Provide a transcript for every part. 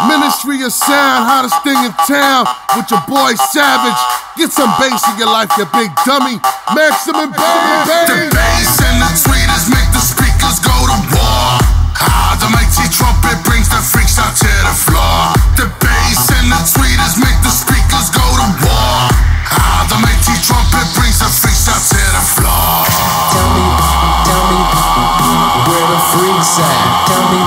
Ministry of Sound, hottest thing in town with your boy Savage. Get some bass in your life, you big dummy. Maximum baby. The bass and the tweeters make the speakers go to war. The mighty trumpet brings the freaks out to the floor. The bass and the tweeters make the speakers go to war. The mighty trumpet brings the freaks out to the floor. Tell me where the freaks at. Tell me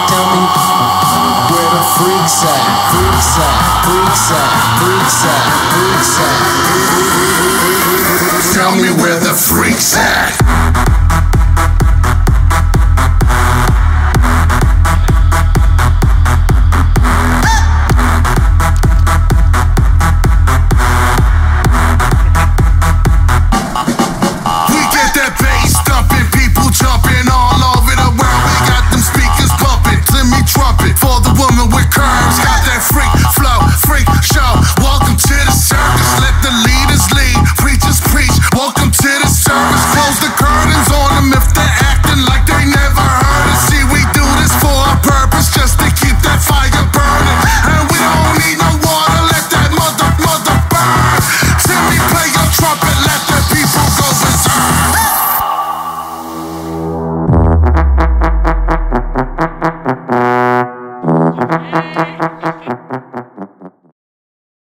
where the freaks at. Freaks at, freaks at, freaks at, freaks at. Tell me where the freaks at.